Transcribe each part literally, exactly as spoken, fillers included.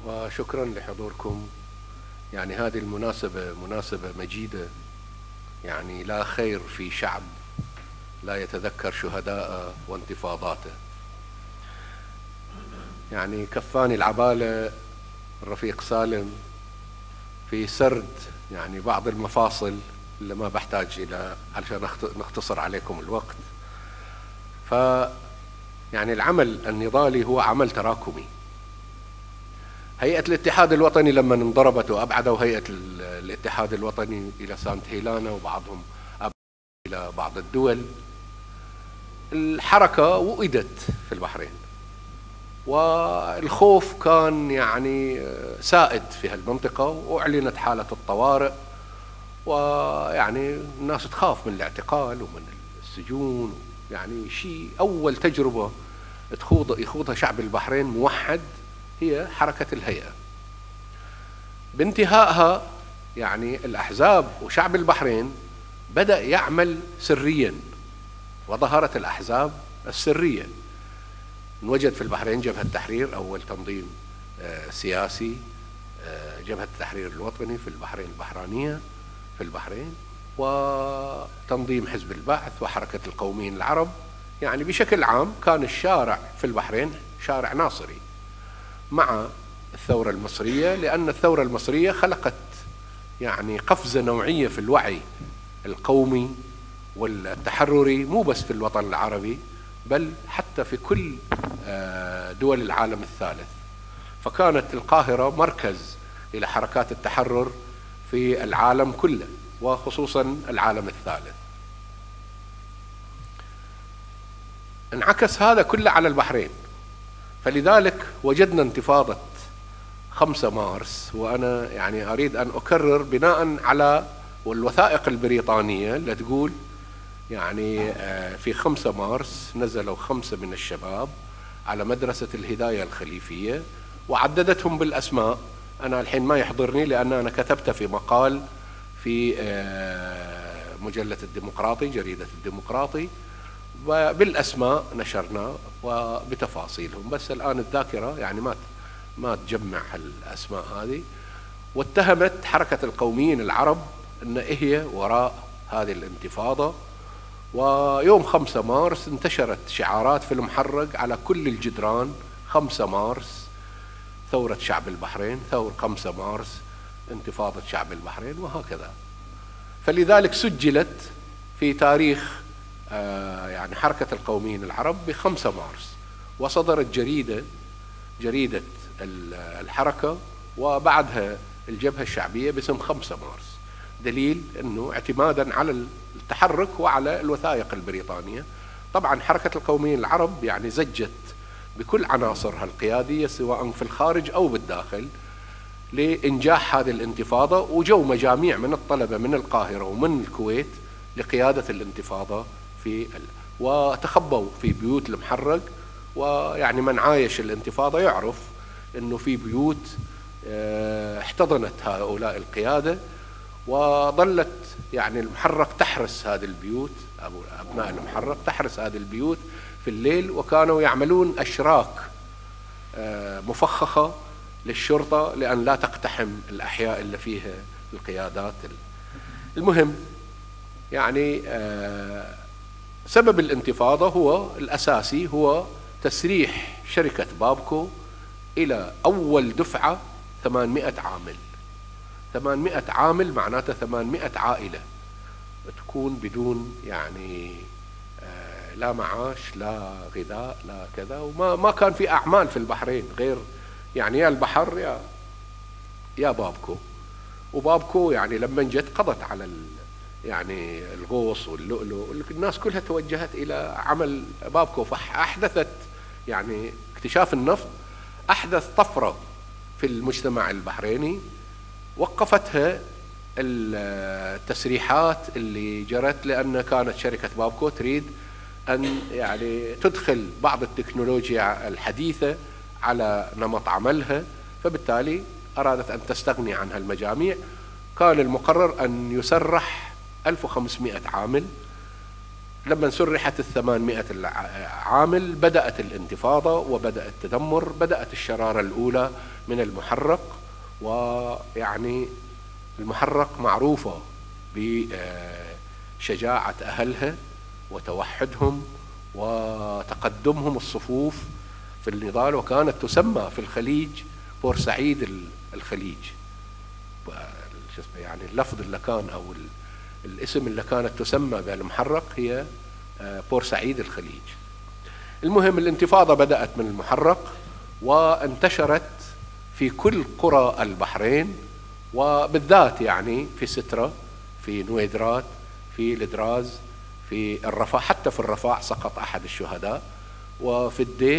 وشكرا لحضوركم. يعني هذه المناسبة مناسبة مجيدة، يعني لا خير في شعب لا يتذكر شهداءه وانتفاضاته. يعني كفاني العبالة الرفيق سالم في سرد يعني بعض المفاصل اللي ما بحتاج إلى علشان نختصر عليكم الوقت. ف يعني العمل النضالي هو عمل تراكمي. هيئة الاتحاد الوطني لما انضربت وأبعدوا هيئة الاتحاد الوطني إلى سانت هيلانا وبعضهم إلى بعض الدول، الحركة وئدت في البحرين والخوف كان يعني سائد في هالمنطقة، وأعلنت حالة الطوارئ، ويعني الناس تخاف من الاعتقال ومن السجون. يعني شيء أول تجربة تخوض يخوضها شعب البحرين موحد هي حركة الهيئة. بانتهائها يعني الأحزاب وشعب البحرين بدأ يعمل سريا، وظهرت الأحزاب السرية. نوجد في البحرين جبهة التحرير، أول تنظيم سياسي، جبهة التحرير الوطني في البحرين البحرانية في البحرين، وتنظيم حزب البعث وحركة القوميين العرب. يعني بشكل عام كان الشارع في البحرين شارع ناصري مع الثورة المصرية، لأن الثورة المصرية خلقت يعني قفزة نوعية في الوعي القومي والتحرري، مو بس في الوطن العربي بل حتى في كل دول العالم الثالث. فكانت القاهرة مركز إلى حركات التحرر في العالم كله، وخصوصا العالم الثالث. انعكس هذا كله على البحرين، فلذلك وجدنا انتفاضة خمسة مارس. وأنا يعني أريد أن أكرر بناء على الوثائق البريطانية اللي تقول يعني في خمسة مارس نزلوا خمسة من الشباب على مدرسة الهداية الخليفية، وعددتهم بالأسماء. أنا الحين ما يحضرني لأن أنا كتبت في مقال في مجلة الديمقراطي، جريدة الديمقراطي، وبالأسماء نشرناه وبتفاصيلهم، بس الآن الذاكرة يعني ما ما تجمع الأسماء هذه. واتهمت حركة القوميين العرب أن هي وراء هذه الانتفاضة. ويوم خمسة مارس انتشرت شعارات في المحرق على كل الجدران: خمسة مارس ثورة شعب البحرين، ثورة خمسة مارس انتفاضة شعب البحرين، وهكذا. فلذلك سجلت في تاريخ آه يعني حركة القوميين العرب بخمسة مارس، وصدرت جريدة جريدة الحركة وبعدها الجبهة الشعبية باسم خمسة مارس، دليل أنه اعتمادا على التحرك وعلى الوثائق البريطانية. طبعا حركة القوميين العرب يعني زجت بكل عناصرها القيادية سواء في الخارج أو بالداخل لإنجاح هذه الانتفاضة، وجو مجاميع من الطلبة من القاهرة ومن الكويت لقيادة الانتفاضة في ال... وتخبوا في بيوت المحرق. ويعني من عايش الانتفاضة يعرف أنه في بيوت احتضنت هؤلاء القيادة، وظلت يعني المحرق تحرس هذه البيوت، أو أبناء المحرق تحرس هذه البيوت في الليل، وكانوا يعملون أشراك مفخخة للشرطة لأن لا تقتحم الأحياء اللي فيها القيادات. المهم يعني سبب الانتفاضة هو الأساسي هو تسريح شركة بابكو إلى أول دفعة ثمانمائة عامل. ثمانمائة عامل معناته ثمانمائة عائلة تكون بدون يعني لا معاش لا غذاء لا كذا، وما ما كان في أعمال في البحرين غير يعني يا البحر يا يا بابكو. وبابكو يعني لما جت قضت على يعني الغوص واللؤلؤ، الناس كلها توجهت إلى عمل بابكو. فأحدثت يعني اكتشاف النفط أحدث طفرة في المجتمع البحريني، وقفتها التسريحات اللي جرت، لأن كانت شركة بابكو تريد أن يعني تدخل بعض التكنولوجيا الحديثة على نمط عملها، فبالتالي أرادت أن تستغني عن هالمجاميع. كان المقرر أن يسرح ألف وخمسمائة عامل لما سرحت الثمانمائة عامل بدأت الانتفاضة وبدأ التدمر، بدأت الشرارة الأولى من المحرق. ويعني المحرق معروفة بشجاعة أهلها وتوحدهم وتقدمهم الصفوف في النضال، وكانت تسمى في الخليج بورسعيد الخليج. يعني اللفظ اللي كان أو الاسم اللي كانت تسمى بالمحرق هي بورسعيد الخليج. المهم الانتفاضة بدأت من المحرق وانتشرت في كل قرى البحرين، وبالذات يعني في سترة، في نويدرات، في الدراز، في الرفاع. حتى في الرفاع سقط أحد الشهداء، وفي الديه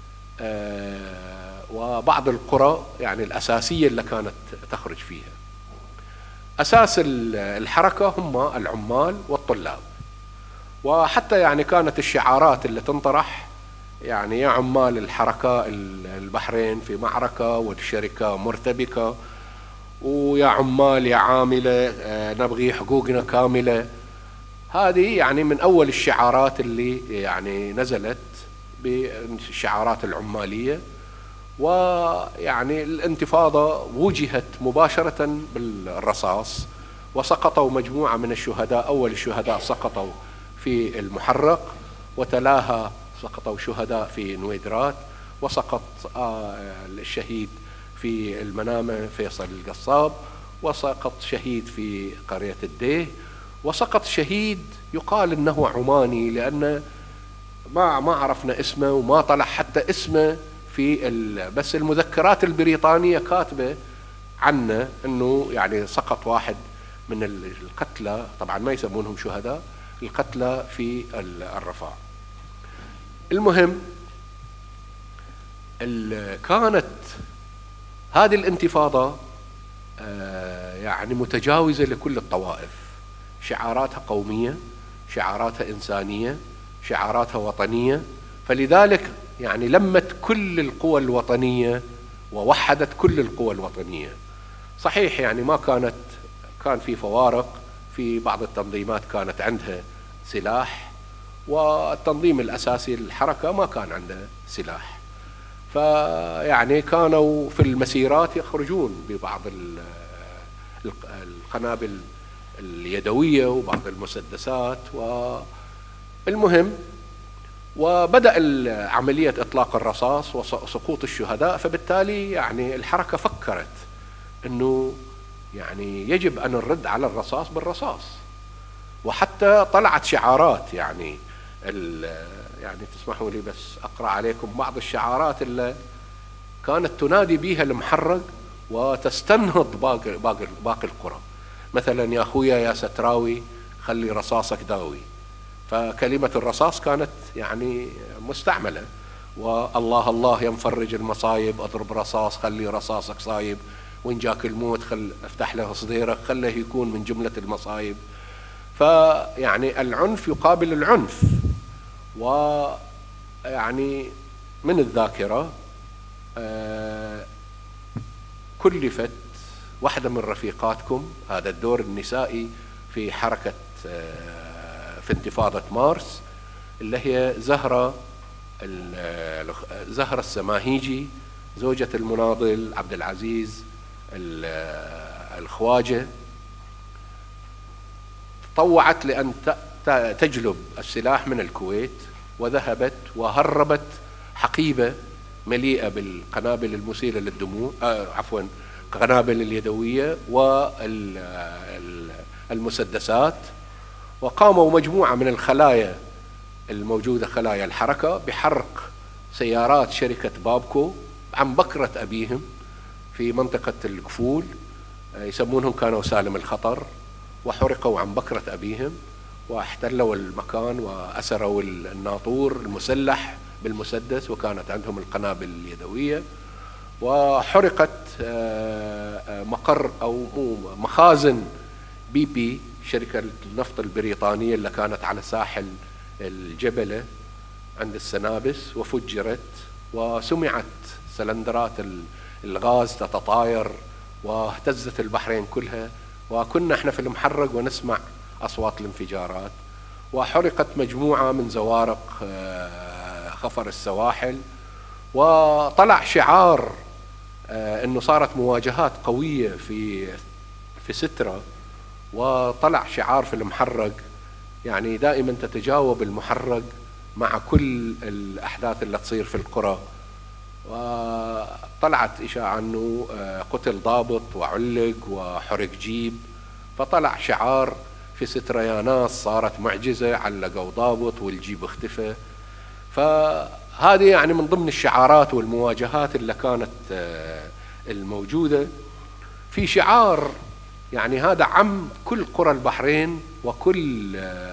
وبعض القرى يعني الأساسية اللي كانت تخرج فيها. أساس الحركة هم العمال والطلاب، وحتى يعني كانت الشعارات اللي تنطرح يعني يا عمال الحركة البحرين في معركة والشركة مرتبكة، ويا عمال يا عاملة نبغي حقوقنا كاملة. هذه يعني من أول الشعارات اللي يعني نزلت بالشعارات العمالية. ويعني الانتفاضة وجهت مباشرة بالرصاص، وسقطوا مجموعة من الشهداء. أول الشهداء سقطوا في المحرق، وتلاها سقطوا شهداء في نويدرات، وسقط الشهيد في المنامة فيصل القصاب، وسقط شهيد في قرية الديه، وسقط شهيد يقال انه عماني، لان ما ما عرفنا اسمه وما طلع حتى اسمه في بس المذكرات البريطانية كاتبة عنه انه يعني سقط واحد من القتلى، طبعا ما يسمونهم شهداء، القتلى في الرفاع. المهم كانت هذه الانتفاضة يعني متجاوزة لكل الطوائف، شعاراتها قومية، شعاراتها إنسانية، شعاراتها وطنية. فلذلك يعني لمت كل القوى الوطنية ووحدت كل القوى الوطنية. صحيح يعني ما كانت كان في فوارق، في بعض التنظيمات كانت عندها سلاح، والتنظيم الأساسي للحركة ما كان عنده سلاح. فيعني كانوا في المسيرات يخرجون ببعض القنابل اليدوية وبعض المسدسات. والمهم وبدأ عملية إطلاق الرصاص وسقوط الشهداء، فبالتالي يعني الحركة فكرت أنه يعني يجب أن نرد على الرصاص بالرصاص. وحتى طلعت شعارات، يعني يعني تسمحوا لي بس أقرأ عليكم بعض الشعارات اللي كانت تنادي بها المحرق وتستنهض باقي, باقي, باقي القرى. مثلا يا أخويا يا ستراوي خلي رصاصك داوي. فكلمة الرصاص كانت يعني مستعملة. والله الله يا مفرج المصايب اضرب رصاص خلي رصاصك صايب، وإن جاك الموت خل افتح له صديرك خله يكون من جملة المصايب. فيعني العنف يقابل العنف. ويعني من الذاكرة كلفت واحدة من رفيقاتكم، هذا الدور النسائي في حركة في انتفاضة مارس، اللي هي زهرة زهرة السماهيجي، زوجة المناضل عبد العزيز الخواجة. طوعت لأن تجلب السلاح من الكويت، وذهبت وهربت حقيبة مليئة بالقنابل المسيلة للدموع، آه عفوا قنابل اليدوية والمسدسات. وقاموا مجموعة من الخلايا الموجودة خلايا الحركة بحرق سيارات شركة بابكو عن بكرة أبيهم في منطقة الكفول، يسمونهم كانوا سالم الخطر، وحرقوا عن بكرة أبيهم واحتلوا المكان وأسروا الناطور المسلح بالمسدس، وكانت عندهم القنابل اليدوية. وحرقت مقر أو مخازن بي بي شركة النفط البريطانية اللي كانت على ساحل الجبلة عند السنابس، وفجرت وسمعت سلندرات الغاز تتطاير واهتزت البحرين كلها. وكنا احنا في المحرق ونسمع أصوات الانفجارات. وحرقت مجموعة من زوارق خفر السواحل، وطلع شعار أنه صارت مواجهات قوية في في سترة، وطلع شعار في المحرق، يعني دائما تتجاوب المحرق مع كل الأحداث اللي تصير في القرى. وطلعت إشاعة أنه قتل ضابط وعلق وحرق جيب، فطلع شعار في سترة يا ناس صارت معجزة، علقوا ضابط والجيب اختفى. فهذه يعني من ضمن الشعارات والمواجهات اللي كانت الموجودة. في شعار يعني هذا عم كل قرى البحرين وكل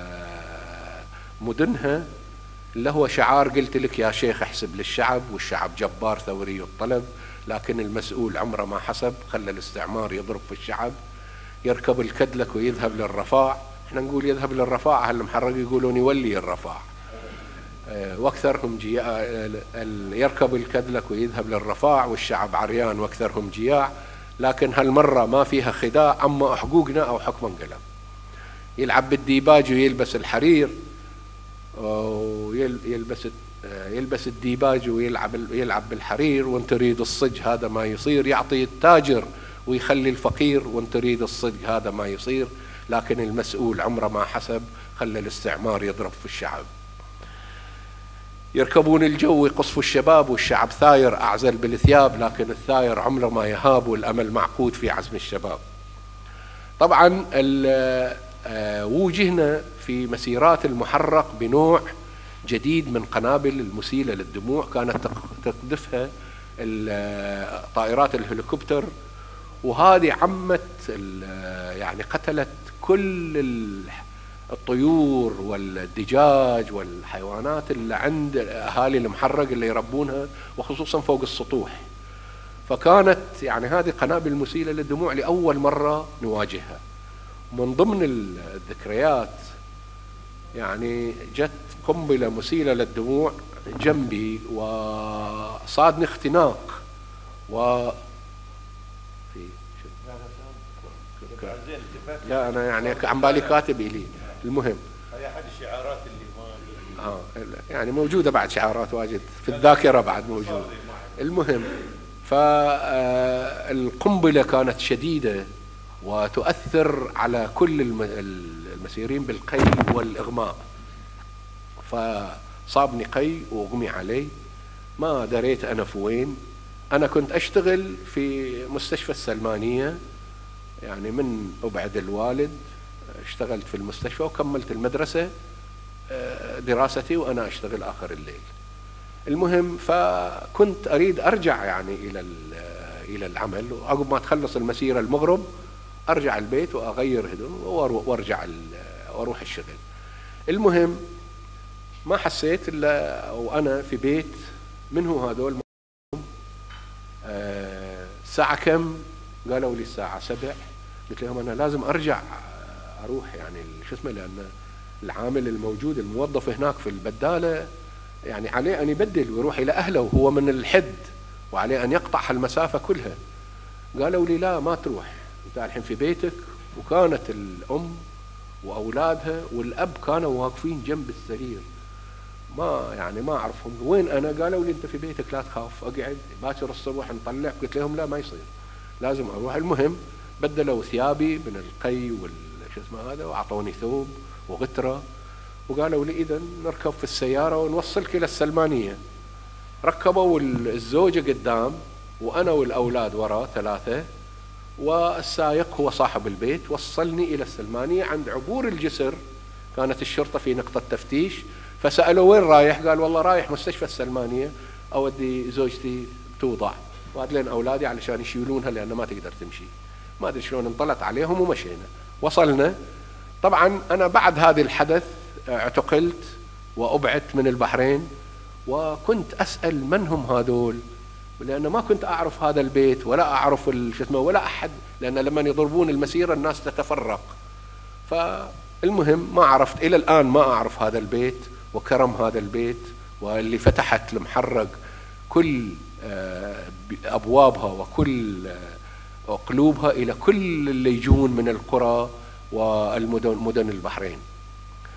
مدنها، اللي هو شعار قلت لك يا شيخ احسب للشعب، والشعب جبار ثوري الطلب، لكن المسؤول عمره ما حسب، خلى الاستعمار يضرب في الشعب، يركب الكدلك ويذهب للرفاع. احنا نقول يذهب للرفاع، هالمحرق يقولون يولي الرفاع، واكثرهم جياع. يركب الكدلك ويذهب للرفاع والشعب عريان واكثرهم جياع، لكن هالمرة ما فيها خداع، اما حقوقنا او حكم انقلب. يلعب بالديباج ويلبس الحرير، ويلبس يلبس الديباج ويلعب يلعب بالحرير، وانت تريد الصج هذا ما يصير، يعطي التاجر ويخلي الفقير، وانت تريد الصج هذا ما يصير، لكن المسؤول عمره ما حسب، خلى الاستعمار يضرب في الشعب. يركبون الجو يقصفوا الشباب، والشعب ثاير أعزل بالثياب، لكن الثاير عمره ما يهاب، والأمل معقود في عزم الشباب. طبعا وجهنا في مسيرات المحرق بنوع جديد من قنابل المسيلة للدموع، كانت تقذفها طائرات الهليكوبتر، وهذه عمت يعني قتلت كل الطيور والدجاج والحيوانات اللي عند أهالي المحرق اللي يربونها، وخصوصا فوق السطوح. فكانت يعني هذه قنابل مسيلة للدموع لأول مرة نواجهها. من ضمن الذكريات يعني جت قنبلة مسيلة للدموع جنبي وصادني اختناق، و لا أنا يعني عم بالي كاتب إلي. المهم هي أحد الشعارات اللي ما آه يعني موجودة بعد شعارات واجد في الذاكرة بعد موجودة. المهم فالقنبلة كانت شديدة وتؤثر على كل المسيرين بالقي والإغماء، فصابني قي وأغمي علي، ما دريت أنا في وين. أنا كنت أشتغل في مستشفى السلمانية، يعني من أبعد الوالد اشتغلت في المستشفى وكملت المدرسة دراستي وأنا أشتغل آخر الليل. المهم فكنت أريد أرجع يعني إلى إلى العمل، وعقب ما تخلص المسيرة المغرب أرجع البيت وأغير هدوم وأرجع وأروح الشغل. المهم ما حسيت إلا وأنا في بيت من هو هذول. الساعة كم؟ قالوا لي الساعة سبع. قلت لهم أنا لازم أرجع أروح يعني شو اسمه، لأن العامل الموجود الموظف هناك في البدالة يعني عليه أن يبدل ويروح إلى أهله، وهو من الحد وعليه أن يقطع هالمسافة كلها. قالوا لي لا ما تروح، أنت الحين في بيتك. وكانت الأم وأولادها والأب كانوا واقفين جنب السرير، ما يعني ما أعرفهم وين أنا. قالوا لي أنت في بيتك لا تخاف، أقعد باكر الصبح نطلع. قلت لهم لا ما يصير، لازم أروح. المهم بدلوا ثيابي من القي والشو اسمه هذا، وأعطوني ثوب وغترة، وقالوا لي إذا نركب في السيارة ونوصلك إلى السلمانية. ركبوا الزوجة قدام وأنا والأولاد وراء ثلاثة، والسائق هو صاحب البيت. وصلني إلى السلمانية. عند عبور الجسر كانت الشرطة في نقطة تفتيش، فسألوا وين رايح؟ قال والله رايح مستشفى السلمانية، أودي زوجتي توضع وأدلين أولادي علشان يشيلونها لأن ما تقدر تمشي. ما أدري شلون انطلت عليهم ومشينا. وصلنا. طبعا أنا بعد هذا الحدث اعتقلت وأبعدت من البحرين، وكنت أسأل من هم هذول، لأن ما كنت أعرف هذا البيت ولا أعرف شو اسمه ولا أحد، لأن لما يضربون المسيرة الناس تتفرق. فالمهم ما عرفت إلى الآن، ما أعرف هذا البيت وكرم هذا البيت، واللي فتحت المحرق كل أبوابها وكل قلوبها إلى كل اللي يجون من القرى والمدن مدن البحرين.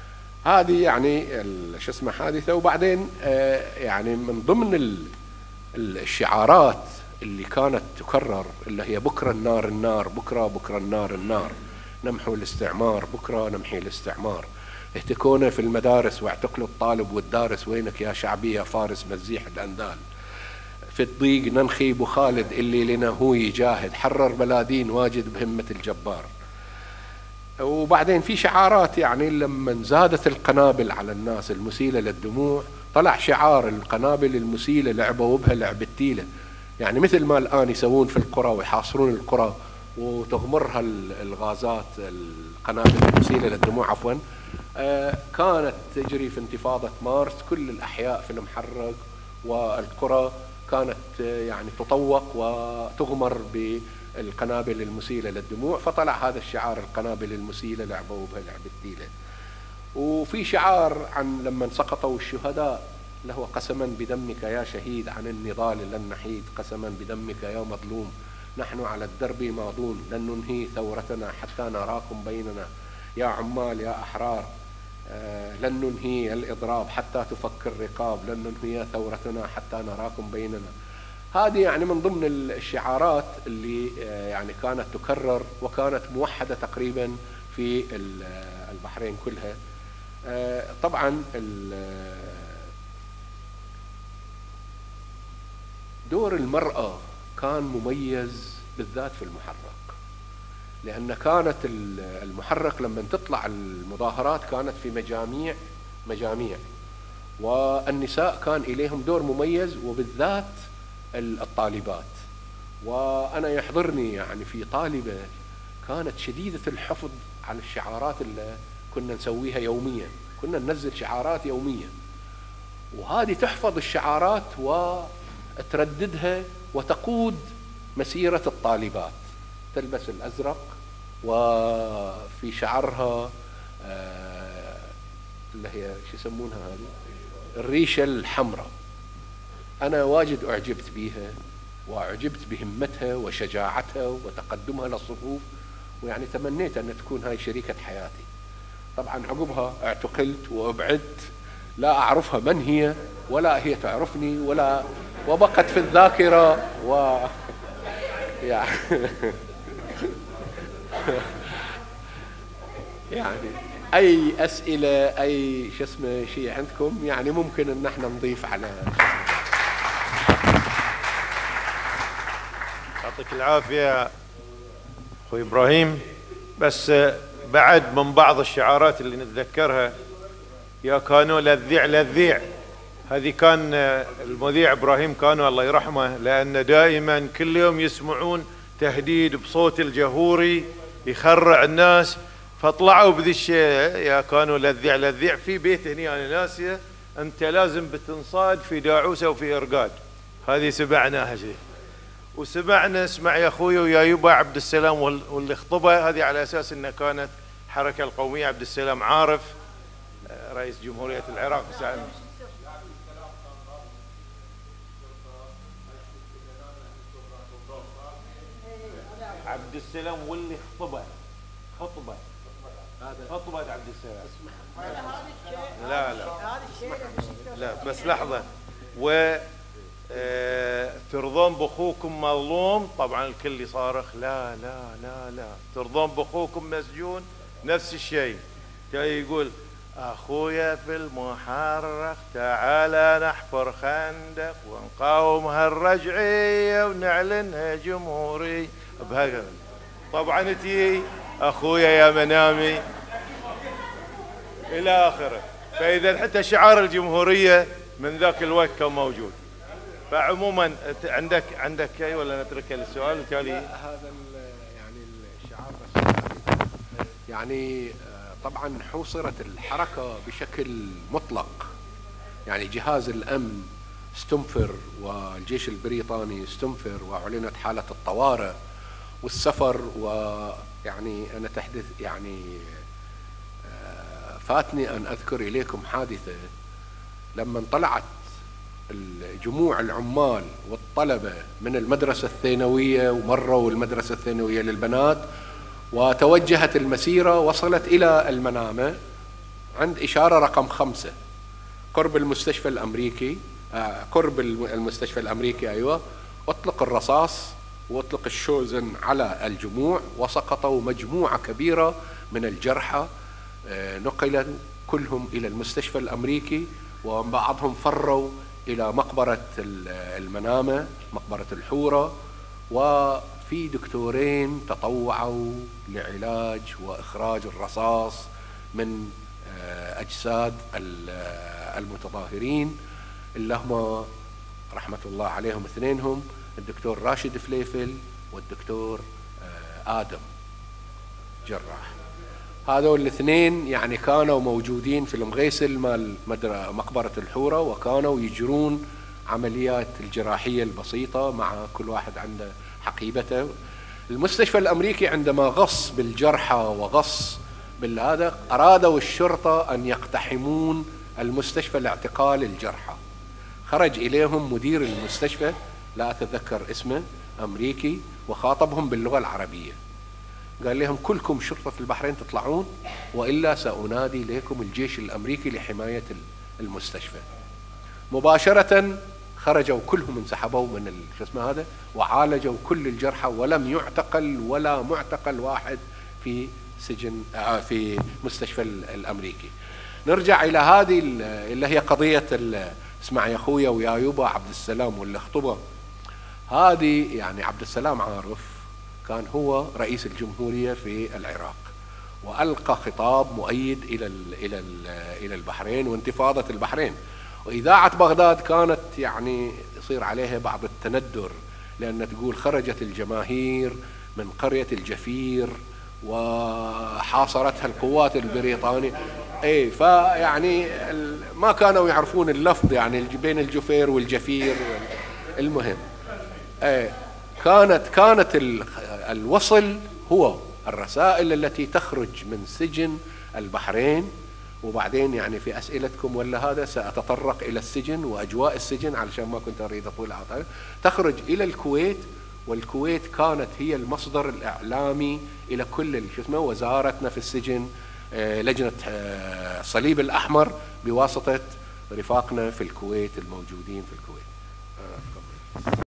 هذه يعني شو اسمه حادثة. وبعدين يعني من ضمن الشعارات اللي كانت تكرر اللي هي بكرة النار النار، بكرة بكرة النار النار، نمحو الاستعمار، بكرة نمحي الاستعمار، اهتكونا في المدارس واعتقلوا الطالب والدارس، وينك يا شعبي يا فارس مزيح الأندال، في الضيق ننخي ابو خالد اللي لنا هو يجاهد، حرر بلادين واجد بهمة الجبار. وبعدين في شعارات يعني لما زادت القنابل على الناس المسيلة للدموع، طلع شعار القنابل المسيلة لعبوا بها لعب التيلة، يعني مثل ما الآن يسوون في القرى ويحاصرون القرى وتغمرها الغازات القنابل المسيلة للدموع عفوا، آه كانت تجري في انتفاضة مارس كل الأحياء في المحرق والقرى كانت يعني تطوق وتغمر بالقنابل المسيلة للدموع، فطلع هذا الشعار القنابل المسيلة لعبوا بها لعب التيلة. وفي شعار عن لما سقطوا الشهداء اللي هو قسما بدمك يا شهيد عن النضال لن نحيد، قسما بدمك يا مظلوم نحن على الدرب ماضون، لن ننهي ثورتنا حتى نراكم بيننا، يا عمال يا أحرار آه لن ننهي الإضراب حتى تفك الرقاب، لن ننهي ثورتنا حتى نراكم بيننا. هذه يعني من ضمن الشعارات اللي آه يعني كانت تكرر وكانت موحدة تقريبا في البحرين كلها. آه طبعا دور المرأة كان مميز بالذات في المحرق، لأن كانت المحرق لما تطلع المظاهرات كانت في مجاميع مجاميع والنساء كان إليهم دور مميز وبالذات الطالبات. وأنا يحضرني يعني في طالبة كانت شديدة الحفظ على الشعارات اللي كنا نسويها يوميا، كنا ننزل شعارات يوميا، وهذه تحفظ الشعارات وترددها وتقود مسيرة الطالبات، تلبس الأزرق وفي شعرها آه اللي هي شو يسمونها هذه الريشة الحمراء. أنا واجد أعجبت بيها وأعجبت بهمتها وشجاعتها وتقدمها للصفوف، ويعني تمنيت أن تكون هاي شريكة حياتي. طبعا عقبها اعتقلت وأبعدت، لا أعرفها من هي ولا هي تعرفني ولا، وبقت في الذاكرة و يعني يعني أي أسئلة أي شو اسمه شيء عندكم يعني ممكن إن احنا نضيف على. يعطيك العافية أخوي إبراهيم. بس بعد من بعض الشعارات اللي نتذكرها، يا كانوا للذيع للذيع، هذه كان المذيع إبراهيم كانوا الله يرحمه، لأن دائما كل يوم يسمعون تهديد بصوت الجهوري يخرع الناس، فطلعوا بذي الشيء يا كانوا للذيع للذيع في بيت هني أنا ناسية، أنت لازم بتنصاد في داعوسة وفي إرقاد. هذه سمعناها شيء، وسمعنا اسمع يا أخوي ويا يبا عبد السلام واللي خطبها، هذه على أساس أنها كانت حركة القومية عبد السلام عارف رئيس جمهورية العراق ساعتها. عبد السلام واللي خطبه خطبه خطبه عبد السلام. لا لا لا بس لحظه. و ترضون بأخوكم مظلوم، طبعا الكل يصارخ لا لا لا لا. ترضون بأخوكم مسجون، نفس الشيء. جاي يقول أخويا في المحرق تعال نحفر خندق ونقاوم هالرجعية ونعلنها جمهوري بهكذا. طبعا تي أخويا يا منامي إلى آخره. فإذا حتى شعار الجمهورية من ذاك الوقت كان موجود. فعموما عندك عندك شيء ولا نترك السؤال وتالي؟ هذا يعني الشعار بس يعني طبعا حوصرت الحركة بشكل مطلق، يعني جهاز الأمن استنفر والجيش البريطاني استنفر وأعلنت حالة الطوارئ والسفر. ويعني أنا تحدث يعني فاتني أن أذكر إليكم حادثة لما طلعت الجموع العمال والطلبة من المدرسة الثانوية ومروا المدرسة الثانوية للبنات وتوجهت المسيرة، وصلت إلى المنامة عند إشارة رقم خمسة قرب المستشفى الأمريكي، آه قرب المستشفى الأمريكي أيوة، أطلق الرصاص وأطلق الشوزن على الجموع، وسقطوا مجموعة كبيرة من الجرحى، آه نقلوا كلهم إلى المستشفى الأمريكي، وبعضهم فروا إلى مقبرة المنامة، مقبرة الحورة، وفي دكتورين تطوعوا لعلاج وإخراج الرصاص من أجساد المتظاهرين اللي هم رحمة الله عليهم اثنينهم، الدكتور راشد فليفل والدكتور آدم جراح. هذول الاثنين يعني كانوا موجودين في المغيسل مال مقبرة الحورة، وكانوا يجرون عمليات الجراحية البسيطة مع كل واحد عنده حقيبته. المستشفى الأمريكي عندما غص بالجرحى وغص بالهذا، أرادوا الشرطة أن يقتحمون المستشفى لاعتقال الجرحى. خرج إليهم مدير المستشفى لا أتذكر اسمه، أمريكي، وخاطبهم باللغة العربية، قال لهم كلكم شرطة البحرين تطلعون وإلا سأنادي لكم الجيش الأمريكي لحماية المستشفى. مباشرة خرجوا كلهم، انسحبوا من شو اسمه هذا، وعالجوا كل الجرحى، ولم يعتقل ولا معتقل واحد في سجن في مستشفى الأمريكي. نرجع إلى هذه اللي هي قضية اسمع يا أخويا ويا يوبا عبد السلام واللي خطبه. هذه يعني عبد السلام عارف كان هو رئيس الجمهورية في العراق، وألقى خطاب مؤيد إلى إلى إلى البحرين وانتفاضة البحرين، وإذاعة بغداد كانت يعني يصير عليها بعض التندر، لأن تقول خرجت الجماهير من قرية الجفير وحاصرتها القوات البريطانية. اي فيعني ما كانوا يعرفون اللفظ يعني بين الجفير والجفير. المهم اي كانت كانت الوصل هو الرسائل التي تخرج من سجن البحرين. وبعدين يعني في أسئلتكم ولا هذا سأتطرق إلى السجن وأجواء السجن علشان ما كنت أريد أطول على تخرج إلى الكويت، والكويت كانت هي المصدر الإعلامي إلى كل شو اسمه وزارتنا في السجن، لجنة الصليب الأحمر بواسطة رفاقنا في الكويت الموجودين في الكويت.